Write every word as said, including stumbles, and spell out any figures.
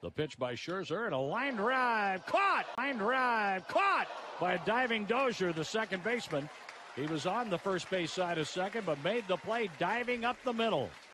The pitch by Scherzer and a line drive caught. Line drive caught by a diving Dozier, the second baseman. He was on the first base side of second, but made the play diving up the middle.